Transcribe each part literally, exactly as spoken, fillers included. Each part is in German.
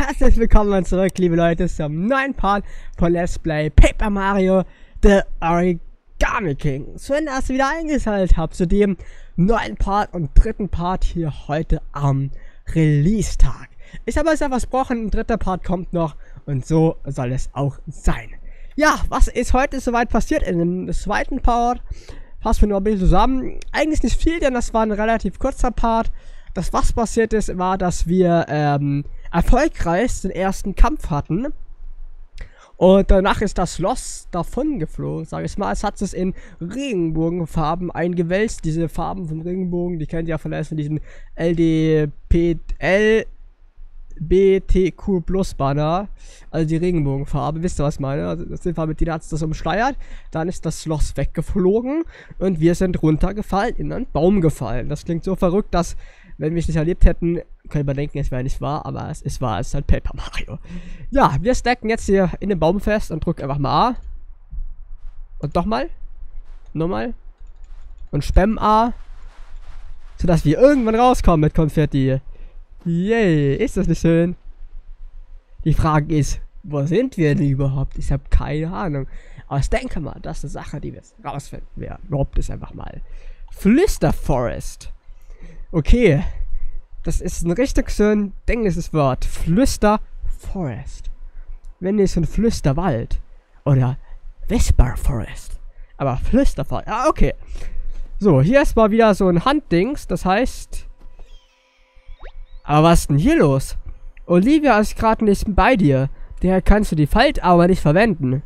herzlich willkommen zurück, liebe Leute, zum neuen Part von Let's Play Paper Mario The Origami King. Schön, dass ihr wieder eingeschaltet habt zu dem neuen Part und dritten Part hier heute am Release-Tag. Ich habe es ja versprochen, ein dritter Part kommt noch und so soll es auch sein. Ja, was ist heute soweit passiert in dem zweiten Part? Fassen wir nur ein bisschen zusammen. Eigentlich nicht viel, denn das war ein relativ kurzer Part. Das, was passiert ist, war, dass wir ähm, erfolgreich den ersten Kampf hatten. Und danach ist das Schloss davon geflogen, sage ich mal. Es hat es in Regenbogenfarben eingewälzt. Diese Farben von Regenbogen, die kennt ihr ja vielleicht von diesen L D P L B T Q Plus Banner. Also die Regenbogenfarbe, wisst ihr, was ich meine? Also das Fall mit denen hat es das umschleiert. Dann ist das Schloss weggeflogen und wir sind runtergefallen, in einen Baum gefallen. Das klingt so verrückt, dass, wenn wir es nicht erlebt hätten, können wir denken, es wäre nicht wahr, aber es ist wahr, es ist halt Paper Mario. Ja, wir stacken jetzt hier in den Baum fest und drücken einfach mal A. Und nochmal. Nochmal. Und spammen A. Sodass wir irgendwann rauskommen mit Konfetti. Yay, ist das nicht schön? Die Frage ist, wo sind wir denn überhaupt? Ich habe keine Ahnung. Aber ich denke mal, das ist eine Sache, die wir jetzt rausfinden werden. Überhaupt ist einfach mal Flüster Forest. Okay. Das ist ein richtig schön englisches Wort. Flüster Forest. Wenn nicht so ein Flüsterwald. Oder Whisper Forest. Aber Flüster Forest. Ah, okay. So, hier ist mal wieder so ein Handdings. Das heißt... Aber was ist denn hier los? Olivia ist gerade nicht bei dir. Daher kannst du die Faltarme nicht verwenden.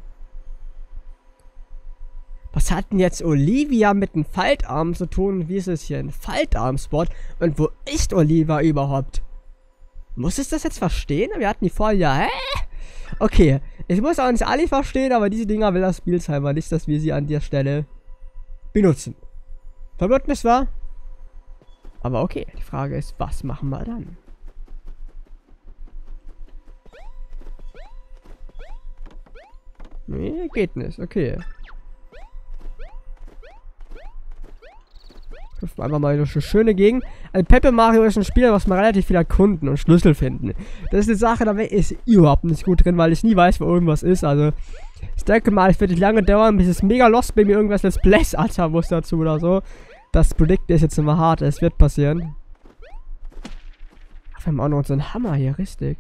Was hat denn jetzt Olivia mit dem Faltarm zu tun? Wie ist es hier ein Faltarm-Spot? Und wo ist Olivia überhaupt? Muss ich das jetzt verstehen? Wir hatten die vorhin ja... Hä? Okay, ich muss auch nicht alle verstehen, aber diese Dinger will das Spiel scheinbar nicht, dass wir sie an der Stelle benutzen. Verwirrt mich, wahr? Aber okay, die Frage ist, was machen wir dann? Nee, geht nicht, okay. Einfach mal eine schöne Gegend. Also Paper Mario ist ein Spiel, was man relativ viel erkunden und Schlüssel finden. Das ist eine Sache, da ist überhaupt nicht gut drin, weil ich nie weiß, wo irgendwas ist. Also, ich denke mal, es wird nicht lange dauern, bis es mega lost bei mir irgendwas Let's Plays anschauen muss dazu oder so. Das Predict ist jetzt immer hart, es wird passieren. Ach, wir haben auch noch so einen Hammer hier, richtig.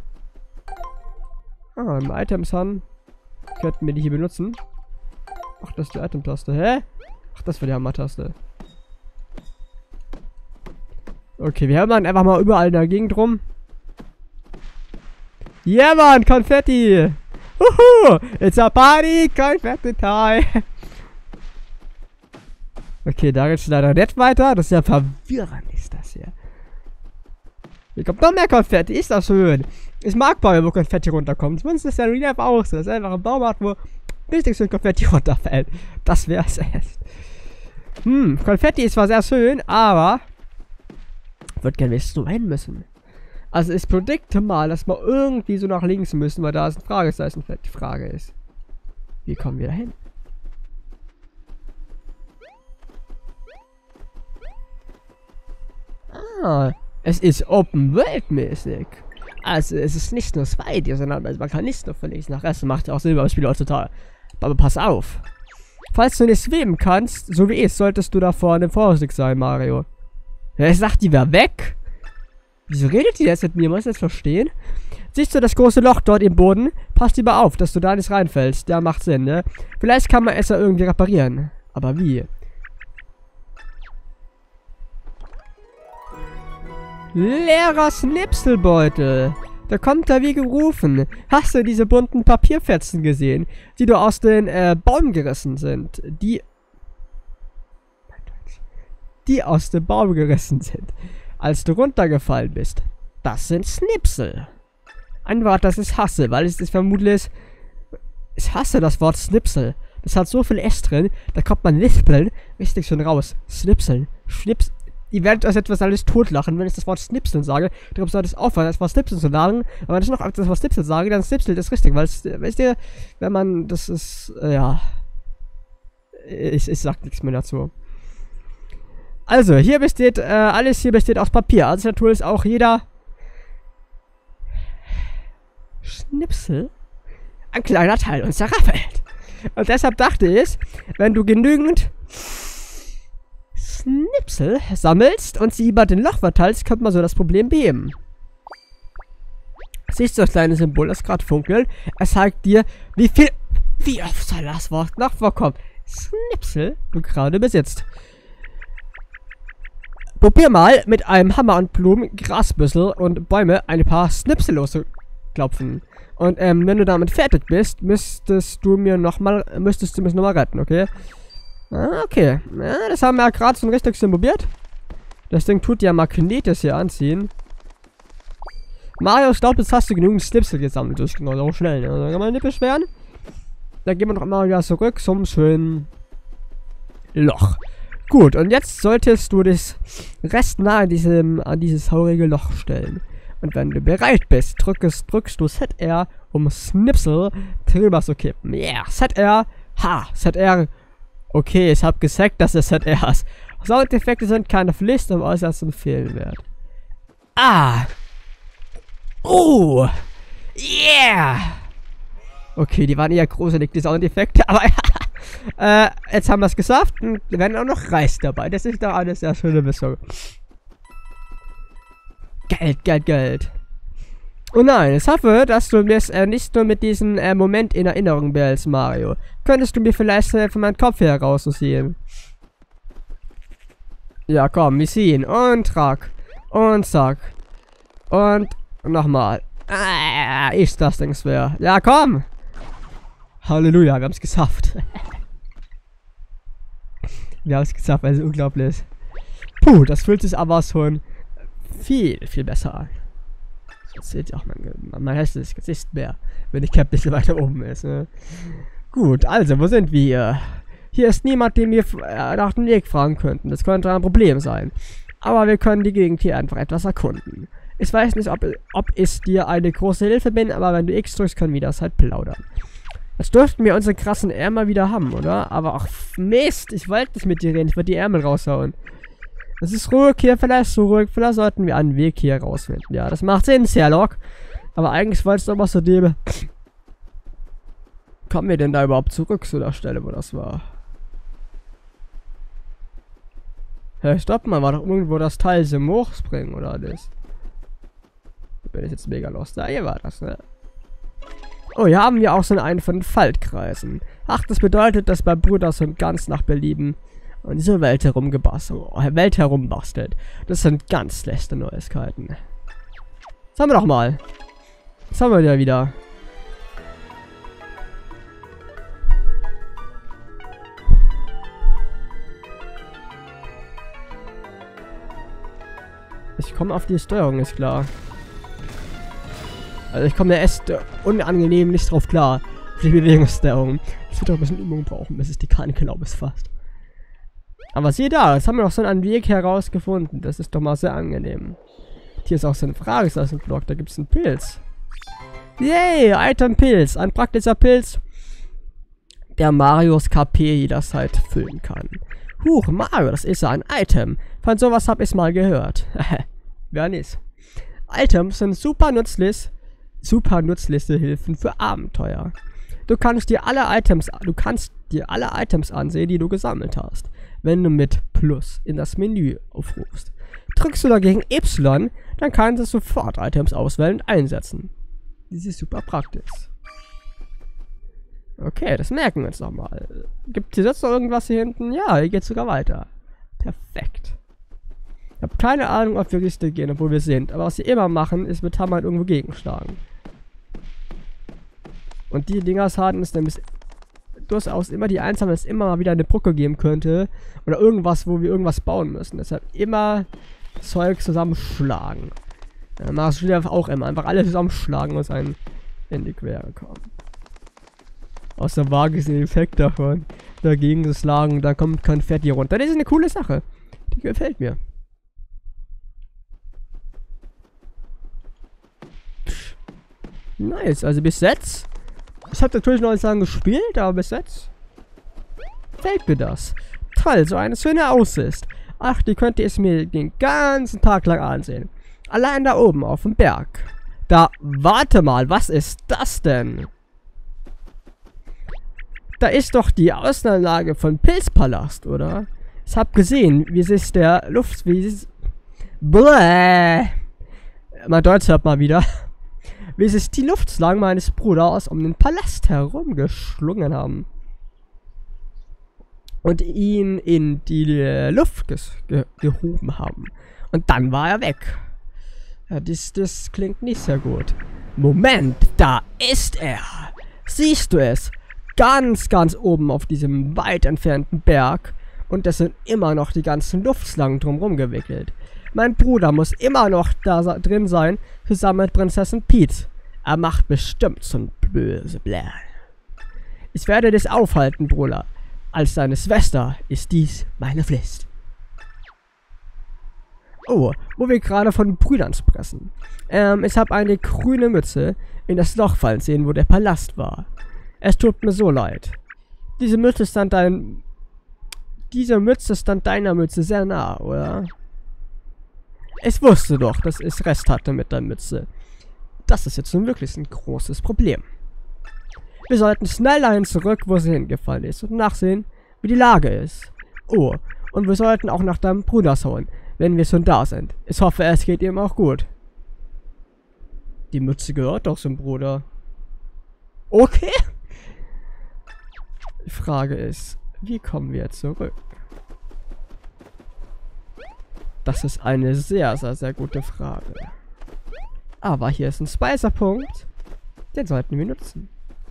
Ah, im Items haben. Könnten wir die hier benutzen. Ach, das ist die Item-Taste. Hä? Ach, das war die Hammer-Taste. Okay, wir haben dann einfach mal überall in der Gegend rum. Ja, yeah, Mann, Konfetti! Uhu! It's a party! Konfetti time! Okay, da geht's leider nicht weiter. Das ist ja verwirrend, ist das hier. Hier kommt noch mehr Konfetti. Ist das schön. Ich mag Bäume, wo Konfetti runterkommt. Sonst ist ja Real Life auch so. Das ist einfach ein Baum hat, wo richtig schön Konfetti runterfällt. Das wär's echt. Hm, Konfetti ist zwar sehr schön, aber ich würde gerne wissen, wo hin müssen. Also ich predikte mal, dass wir irgendwie so nach links müssen, weil da ist ein Fragezeichen. Die Frage ist, wie kommen wir da hin? Ah, es ist Open-World-mäßig. Also es ist nicht nur zwei D, sondern man kann nicht nur von links nach rechts. Macht ja auch Silber Spiel heutzutage. Aber pass auf. Falls du nicht schweben kannst, so wie ich, solltest du da vorne vorsichtig sein, Mario. Ja, ich sag, die wäre weg. Wieso redet die jetzt mit mir? Muss ich das verstehen? Siehst du das große Loch dort im Boden? Pass lieber auf, dass du da nicht reinfällst. Ja, macht Sinn, ne? Vielleicht kann man es ja irgendwie reparieren. Aber wie? Leerer Schnipselbeutel. Da kommt er wie gerufen. Hast du diese bunten Papierfetzen gesehen, die du aus den äh, Baum gerissen sind? Die... Die aus dem Baum gerissen sind, als du runtergefallen bist. Das sind Schnipsel. Ein Wort, das ich hasse, weil es ist vermutlich... Ich hasse das Wort Schnipsel. Das hat so viel S drin, da kommt man Lispeln richtig schön raus. Schnipseln. Schnips... Ihr werdet euch etwas alles totlachen, wenn ich das Wort Schnipseln sage. Darum sollte es aufhören, das Wort Schnipseln zu sagen. Aber wenn ich noch das Wort Schnipseln sage, dann Schnipsel ist richtig, weil es, weißt ihr, wenn man, das ist, äh, ja. Ich, ich sag nichts mehr dazu. Also, hier besteht, äh, alles hier besteht aus Papier. Also natürlich auch jeder Schnipsel? Ein kleiner Teil unserer Welt. Und deshalb dachte ich, wenn du genügend Schnipsel sammelst und sie über den Loch verteilst, könnte man so das Problem beheben. Siehst du das kleine Symbol, das gerade funkelt? Es zeigt dir, wie viel, wie oft soll das Wort noch vorkommen, Schnipsel du gerade besitzt. Probier mal mit einem Hammer und Blumen, Grasbüschel und Bäume ein paar Schnipsel loszuklopfen. Und ähm, wenn du damit fertig bist, müsstest du mir nochmal, müsstest du mich nochmal retten, okay? Ah, okay. Ja, das haben wir ja gerade so richtig probiert. Das Ding tut ja Magnetes hier anziehen. Mario, ich glaube, jetzt hast du genügend Schnipsel gesammelt. Das ging auch schnell, ne? Also, kann man nicht beschweren. Dann gehen wir noch mal wieder zurück zum schönen Loch. Gut, und jetzt solltest du das Rest nah an, diesem, an dieses haurige Loch stellen. Und wenn du bereit bist, drückst, drückst du Z R, um Schnipsel drüber zu kippen. Yeah, Z R. Ha, Z R. Okay, ich habe gesagt, dass es Z R ist. Soundeffekte sind keine Pflicht, aber äußerst empfehlenwert. Ah. Oh. Yeah. Okay, die waren eher gruselig, die Soundeffekte, aber äh, jetzt haben wir es geschafft und wir werden auch noch Reis dabei. Das ist doch eine sehr schöne Mischung. Geld, Geld, Geld. Oh nein, ich hoffe, dass du mir äh, nicht nur mit diesem äh, Moment in Erinnerung behältst, Mario. Könntest du mir vielleicht helfen, meinen Kopf hier rauszuziehen? Ja, komm, wir ziehen. Und track. Und zack. Und nochmal. Ah, ist das Ding schwer. Ja, komm. Halleluja, wir haben es geschafft. Wir haben es geschafft, also unglaublich. Puh, das fühlt sich aber schon viel, viel besser an. Jetzt seht ihr auch mein, mein hässliches Gesicht mehr, wenn die Cap ein bisschen weiter oben ist. Ne? Gut, also, wo sind wir? Hier ist niemand, den wir äh, nach dem Weg fragen könnten. Das könnte ein Problem sein. Aber wir können die Gegend hier einfach etwas erkunden. Ich weiß nicht, ob, ob ich dir eine große Hilfe bin, aber wenn du X drückst, können wir das halt plaudern. Jetzt dürften wir unsere krassen Ärmel wieder haben, oder? Aber ach, Mist, ich wollte nicht mit dir reden, ich würde die Ärmel raushauen. Es ist ruhig hier, vielleicht so ruhig, vielleicht sollten wir einen Weg hier rausfinden. Ja, das macht Sinn, Sherlock. Aber eigentlich wolltest du aber so dem. Kommen wir denn da überhaupt zurück zu der Stelle, wo das war? Hey, stopp mal, war doch irgendwo das Teil zum Hochspringen, oder das? Da bin ich jetzt mega lost. Da, hier war das, ne? Oh, hier haben wir auch so einen von den Faltkreisen. Ach, das bedeutet, dass mein Bruder so ganz nach Belieben und diese Welt herumgebastelt, Welt herumbastelt. Das sind ganz schlechte Neuigkeiten. Was haben wir doch mal? Was haben wir da wieder? Ich komme auf die Steuerung, ist klar. Also ich komme da echt äh, unangenehm nicht drauf klar. Auf die Bewegungssteuerung. Ich würde auch ein bisschen Übung brauchen, bis es die keine Glaube ist fast. Aber siehe da, jetzt haben wir noch so einen Weg herausgefunden. Das ist doch mal sehr angenehm. Hier ist auch so ein Fragestassenblock, da gibt es einen Pilz. Yay, Item-Pilz. Ein praktischer Pilz, der Marios K P jederzeit füllen kann. Huch, Mario, das ist ja ein Item. Von sowas habe ich mal gehört. Wer nicht. Items sind super nützlich, super nützliche Hilfen für Abenteuer. Du kannst dir alle Items, du kannst dir alle Items ansehen, die du gesammelt hast, wenn du mit Plus in das Menü aufrufst. Drückst du dagegen Y, dann kannst du sofort Items auswählen und einsetzen. Das ist super praktisch. Okay, das merken wir uns nochmal. Gibt es jetzt noch irgendwas hier hinten? Ja, hier geht es sogar weiter. Perfekt. Ich habe keine Ahnung, ob wir richtig gehen, obwohl wir sind. Aber was sie immer machen, ist mit Hammer irgendwo gegenschlagen. Und die Dinger haben ist nämlich durchaus immer die Eins haben, dass es immer mal wieder eine Brücke geben könnte. Oder irgendwas, wo wir irgendwas bauen müssen. Deshalb immer Zeug zusammenschlagen. Dann machst du einfach auch immer. Einfach alles zusammenschlagen und einen in die Quere kommen. Aus der Waage ist der Effekt davon. Dagegen geschlagen, da kommt Konfetti runter. Das ist eine coole Sache. Die gefällt mir. Psch. Nice, also bis jetzt. Ich habe natürlich noch nicht lange gespielt, aber bis jetzt gefällt mir das. Toll, so eine schöne Aussicht. Ach, die könnte ich mir den ganzen Tag lang ansehen. Allein da oben auf dem Berg. Da, warte mal, was ist das denn? Da ist doch die Außenanlage von Pilzpalast, oder? Ich hab gesehen, wie sich der Luft... Wie sich... Bläh! Mein Deutsch hört mal wieder. Wie sich die Luftschlangen meines Bruders um den Palast herumgeschlungen haben. Und ihn in die Luft ge ge gehoben haben. Und dann war er weg. Ja, das, das klingt nicht sehr gut. Moment, da ist er. Siehst du es? Ganz, ganz oben auf diesem weit entfernten Berg. Und es sind immer noch die ganzen Luftschlangen drumherum gewickelt. Mein Bruder muss immer noch da drin sein, zusammen mit Prinzessin Peach. Er macht bestimmt so ein böse Plan. Ich werde dich aufhalten, Bruder. Als deine Schwester ist dies meine Pflicht. Oh, wo wir gerade von Brüdern sprechen. Ähm, ich habe eine grüne Mütze in das Loch fallen sehen, wo der Palast war. Es tut mir so leid. Diese Mütze stand dein... Diese Mütze stand deiner Mütze sehr nah, oder? Ich wusste doch, dass ich Rest hatte mit der Mütze. Das ist jetzt nun wirklich ein großes Problem. Wir sollten schnell dahin zurück, wo sie hingefallen ist, und nachsehen, wie die Lage ist. Oh, und wir sollten auch nach deinem Bruder schauen, wenn wir schon da sind. Ich hoffe, es geht ihm auch gut. Die Mütze gehört doch zum Bruder. Okay. Die Frage ist, wie kommen wir zurück? Das ist eine sehr, sehr, sehr gute Frage. Aber hier ist ein Speicherpunkt. Den sollten wir nutzen.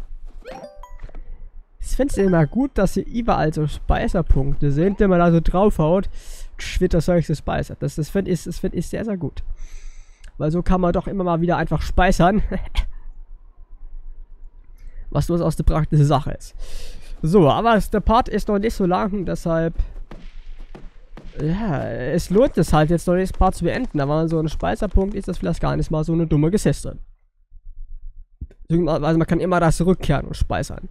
Ich finde es immer gut, dass hier überall so Speicherpunkte sind, wenn man da so draufhaut, wird das solches gespeichert. Das, das finde ich, das find ich sehr, sehr gut. Weil so kann man doch immer mal wieder einfach speichern. Was durchaus eine praktische Sache ist. So, aber der Part ist noch nicht so lang, deshalb... Ja, es lohnt es halt jetzt noch nicht, das Part zu beenden, aber so ein Speicherpunkt ist das vielleicht gar nicht mal so eine dumme Geschichte. Also man kann immer das zurückkehren und speichern.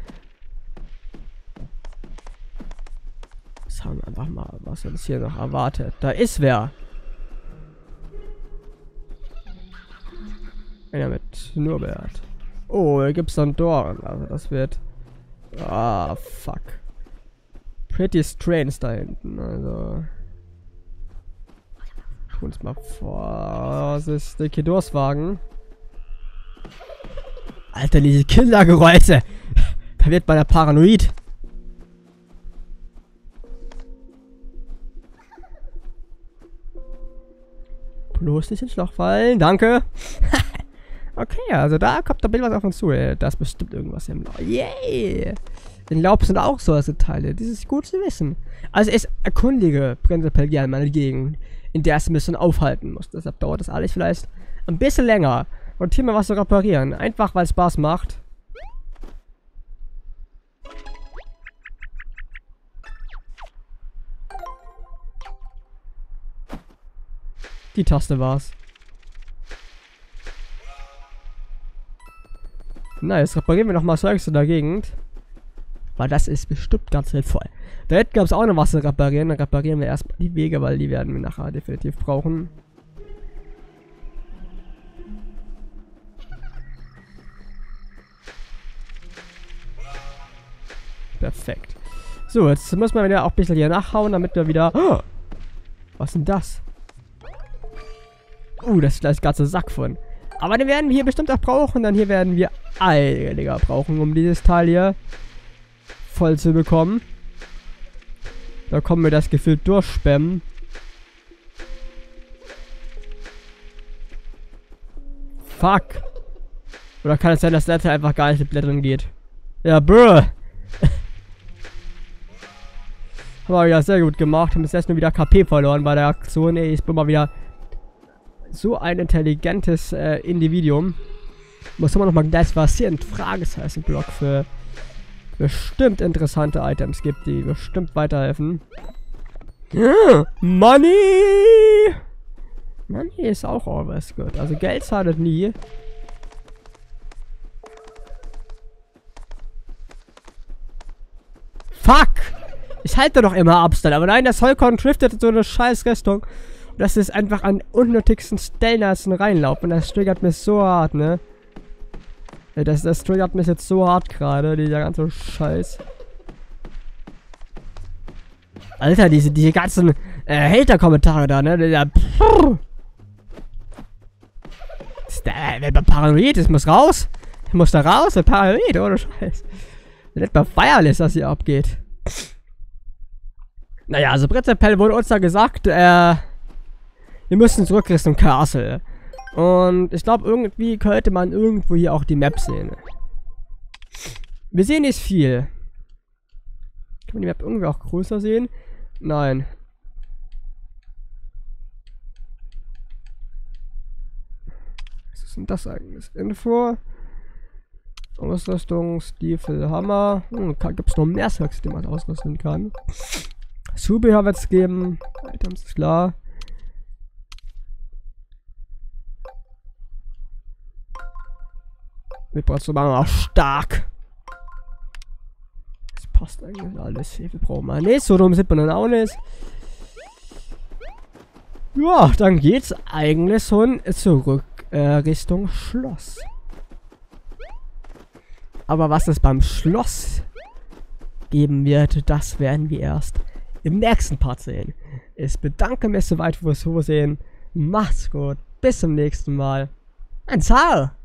Schauen wir einfach mal, was uns hier noch erwartet. Da ist wer. Einer mit Schnurrbart. Oh, hier gibt's dann Dorn. Also das wird... Ah, fuck. Pretty strange da hinten, also... Tu uns mal vorsichtig hier durchwagen. Alter, diese Kindergeräusche! Da wird man ja paranoid. Bloß nicht ins Loch fallen, danke! Okay, also da kommt da Bild was auf uns zu, ey. Da ist bestimmt irgendwas im Laub. Yay! Den Laub sind auch solche Teile. Das ist gut zu wissen. Also ich erkundige prinzipiell gerne meine Gegend, in der es ein bisschen aufhalten muss. Deshalb dauert das alles vielleicht ein bisschen länger. Und hier mal was zu reparieren. Einfach weil es Spaß macht. Die Taste war's. Na, jetzt reparieren wir nochmal Zeugs in der Gegend. Weil das ist bestimmt ganz sinnvoll. Da hinten gab es auch noch was zu reparieren. Dann reparieren wir erstmal die Wege, weil die werden wir nachher definitiv brauchen. Perfekt. So, jetzt muss man wieder auch ein bisschen hier nachhauen, damit wir wieder... Oh, was ist denn das? Uh, das ist gleich ein ganzer Sack von. Aber den werden wir hier bestimmt auch brauchen. Dann hier werden wir einiger brauchen, um dieses Teil hier voll zu bekommen. Da kommen wir das gefühlt durchspammen. Fuck. Oder kann es sein, dass das einfach gar nicht mit Blättern geht? Ja, bruh. Haben wir ja sehr gut gemacht. Haben bis jetzt nur wieder K P verloren bei der Aktion. Ey, ich bin mal wieder so ein intelligentes äh, Individuum. Muss immer noch mal gleich was hier ein Fragezeichen-Block für bestimmt interessante Items gibt, die bestimmt weiterhelfen. Ja, Money! Money ist auch always good. Also Geld schadet nie. Fuck! Ich halte doch immer Abstand, aber nein, das Holcon driftet in so eine scheiß Richtung. Das ist einfach an unnötigsten Stellen als ein Reinlauf. Und das triggert mich so hart, ne? Das, das triggert mich jetzt so hart gerade, dieser ganze Scheiß. Alter, diese, diese ganzen äh, Hater-Kommentare da, ne? Der, pff, ist der, wer paranoid ist, muss raus. Ich muss da raus, der paranoid, ohne Scheiß. Nicht mal feierlich, was hier abgeht. Naja, also prinzipiell wurde uns da gesagt, äh, wir müssen zurück Richtung Castle. Und ich glaube, irgendwie könnte man irgendwo hier auch die Map sehen. Wir sehen nicht viel. Kann man die Map irgendwie auch größer sehen? Nein. Was ist denn das eigentlich? Info. Ausrüstung, Stiefel, Hammer. Hm, gibt es noch mehr Zeugs, die man ausrüsten kann. Zubehör wird es geben. Items ist klar. Wir brauchen aber noch stark. Das passt eigentlich alles. Wie viel brauchen wir nicht? So dumm sind wir dann auch nicht. Ja, dann geht's eigentlich schon zurück äh, Richtung Schloss. Aber was es beim Schloss geben wird, das werden wir erst im nächsten Part sehen. Ich bedanke mich soweit fürs Zusehen. Macht's gut. Bis zum nächsten Mal. Ein Ciao.